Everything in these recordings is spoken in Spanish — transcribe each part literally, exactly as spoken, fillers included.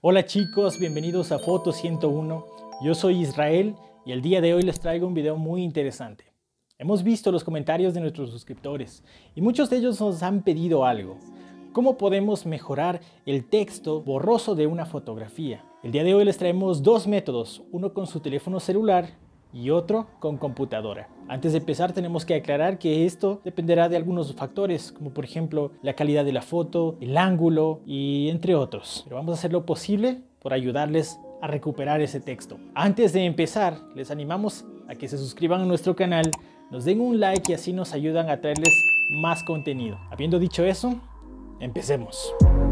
Hola chicos, bienvenidos a Foto ciento uno. Yo soy Israel y el día de hoy les traigo un video muy interesante. Hemos visto los comentarios de nuestros suscriptores y muchos de ellos nos han pedido algo. ¿Cómo podemos mejorar el texto borroso de una fotografía? El día de hoy les traemos dos métodos, uno con su teléfono celular y otro con computadora. Antes de empezar tenemos que aclarar que esto dependerá de algunos factores, como por ejemplo la calidad de la foto, el ángulo y entre otros. Pero vamos a hacer lo posible por ayudarles a recuperar ese texto. Antes de empezar, les animamos a que se suscriban a nuestro canal, nos den un like y así nos ayudan a traerles más contenido. Habiendo dicho eso, empecemos.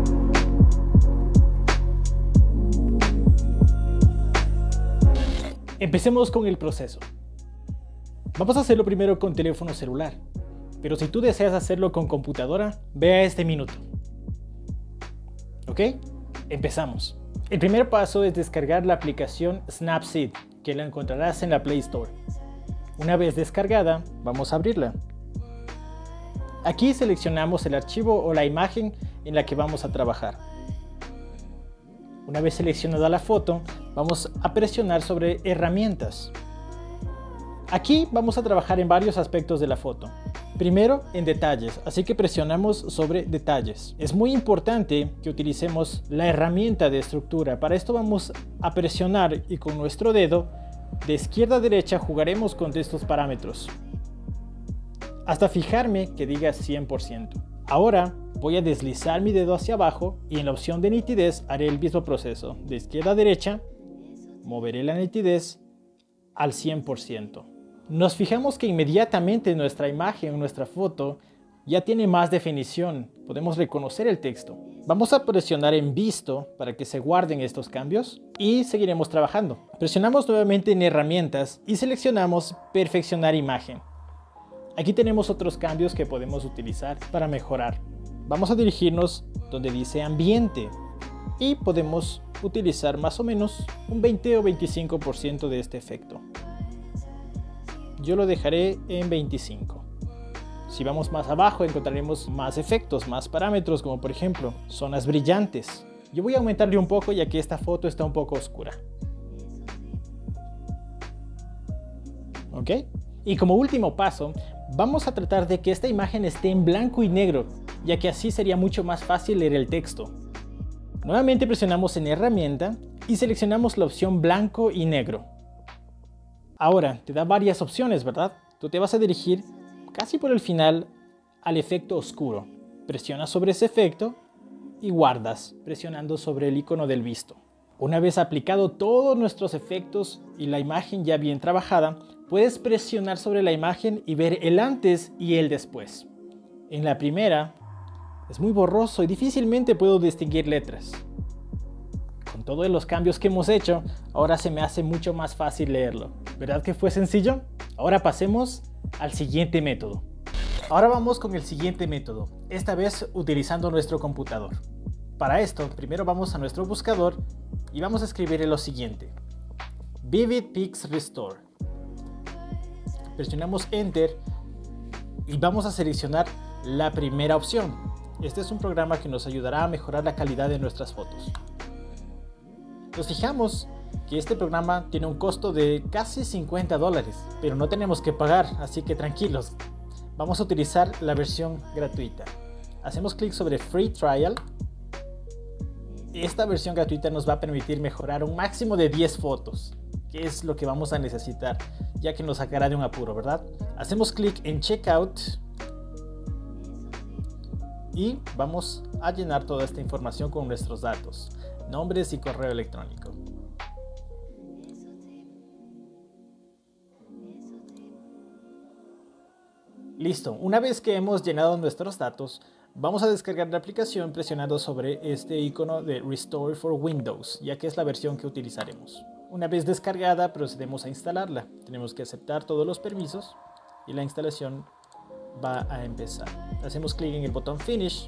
Empecemos con el proceso. Vamos a hacerlo primero con teléfono celular, pero si tú deseas hacerlo con computadora, ve a este minuto. ¿Ok? Empezamos. El primer paso es descargar la aplicación Snapseed, que la encontrarás en la Play Store. Una vez descargada, vamos a abrirla. Aquí seleccionamos el archivo o la imagen en la que vamos a trabajar. Una vez seleccionada la foto, vamos a presionar sobre herramientas. Aquí vamos a trabajar en varios aspectos de la foto. Primero, en detalles, así que presionamos sobre detalles. Es muy importante que utilicemos la herramienta de estructura. Para esto vamos a presionar y con nuestro dedo de izquierda a derecha jugaremos con estos parámetros hasta fijarme que diga cien por ciento. Ahora voy a deslizar mi dedo hacia abajo y en la opción de nitidez haré el mismo proceso. De izquierda a derecha, moveré la nitidez al cien por ciento. Nos fijamos que inmediatamente nuestra imagen, nuestra foto, ya tiene más definición. Podemos reconocer el texto. Vamos a presionar en visto para que se guarden estos cambios y seguiremos trabajando. Presionamos nuevamente en herramientas y seleccionamos perfeccionar imagen. Aquí tenemos otros cambios que podemos utilizar para mejorar. Vamos a dirigirnos donde dice ambiente y podemos utilizar más o menos un veinte o veinticinco por ciento de este efecto. Yo lo dejaré en veinticinco. Si vamos más abajo encontraremos más efectos, más parámetros, como por ejemplo zonas brillantes. Yo voy a aumentarle un poco ya que esta foto está un poco oscura. ¿Ok? Y como último paso, vamos a tratar de que esta imagen esté en blanco y negro, ya que así sería mucho más fácil leer el texto. Nuevamente presionamos en herramienta y seleccionamos la opción blanco y negro. Ahora te da varias opciones, ¿verdad? Tú te vas a dirigir casi por el final al efecto oscuro. Presionas sobre ese efecto y guardas, presionando sobre el icono del visto. Una vez aplicado todos nuestros efectos y la imagen ya bien trabajada, puedes presionar sobre la imagen y ver el antes y el después. En la primera, es muy borroso y difícilmente puedo distinguir letras. Con todos los cambios que hemos hecho, ahora se me hace mucho más fácil leerlo. ¿Verdad que fue sencillo? Ahora pasemos al siguiente método. Ahora vamos con el siguiente método, esta vez utilizando nuestro computador. Para esto, primero vamos a nuestro buscador y vamos a escribir lo siguiente: Vivid Pics Restore. Presionamos Enter y vamos a seleccionar la primera opción. Este es un programa que nos ayudará a mejorar la calidad de nuestras fotos. Nos fijamos que este programa tiene un costo de casi cincuenta dólares, pero no tenemos que pagar, así que tranquilos. Vamos a utilizar la versión gratuita. Hacemos clic sobre Free Trial. Esta versión gratuita nos va a permitir mejorar un máximo de diez fotos, que es lo que vamos a necesitar, ya que nos sacará de un apuro, ¿verdad? Hacemos clic en Checkout y vamos a llenar toda esta información con nuestros datos, nombres y correo electrónico. Listo, una vez que hemos llenado nuestros datos, vamos a descargar la aplicación presionando sobre este icono de Restore for Windows, ya que es la versión que utilizaremos. Una vez descargada, procedemos a instalarla. Tenemos que aceptar todos los permisos y la instalación va a empezar. Hacemos clic en el botón Finish.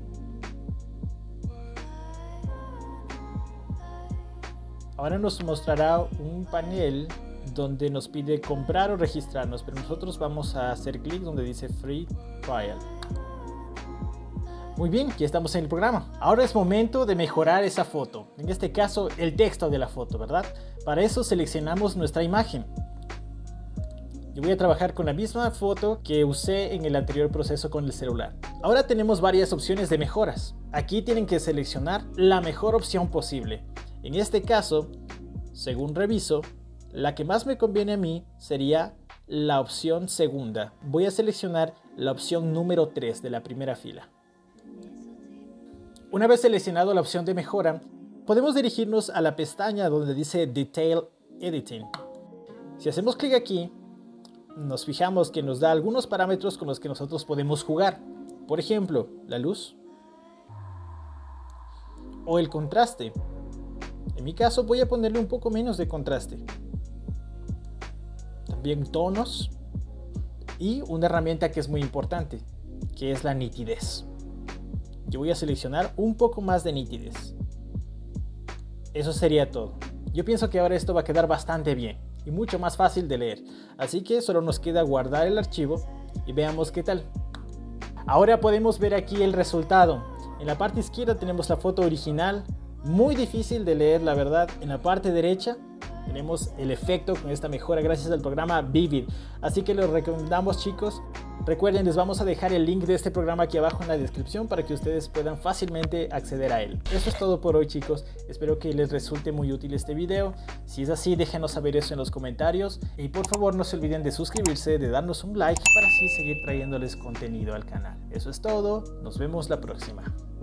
Ahora nos mostrará un panel donde nos pide comprar o registrarnos, pero nosotros vamos a hacer clic donde dice Free Trial. Muy bien, ya estamos en el programa. Ahora es momento de mejorar esa foto. En este caso, el texto de la foto, ¿verdad? Para eso seleccionamos nuestra imagen. Yo voy a trabajar con la misma foto que usé en el anterior proceso con el celular. Ahora tenemos varias opciones de mejoras. Aquí tienen que seleccionar la mejor opción posible. En este caso, según reviso, la que más me conviene a mí sería la opción segunda. Voy a seleccionar la opción número tres de la primera fila. Una vez seleccionado la opción de mejora, podemos dirigirnos a la pestaña donde dice Detail Editing. Si hacemos clic aquí, nos fijamos que nos da algunos parámetros con los que nosotros podemos jugar. Por ejemplo, la luz o el contraste. En mi caso voy a ponerle un poco menos de contraste. También tonos y una herramienta que es muy importante, que es la nitidez. Yo voy a seleccionar un poco más de nitidez. Eso sería todo. Yo pienso que ahora esto va a quedar bastante bien y mucho más fácil de leer. Así que solo nos queda guardar el archivo y veamos qué tal. Ahora podemos ver aquí el resultado. En la parte izquierda tenemos la foto original, muy difícil de leer la verdad. En la parte derecha tenemos el efecto con esta mejora gracias al programa Vivid. Así que lo recomendamos, chicos. Recuerden, les vamos a dejar el link de este programa aquí abajo en la descripción para que ustedes puedan fácilmente acceder a él. Eso es todo por hoy, chicos. Espero que les resulte muy útil este video. Si es así, déjenos saber eso en los comentarios. Y por favor no se olviden de suscribirse, de darnos un like para así seguir trayéndoles contenido al canal. Eso es todo. Nos vemos la próxima.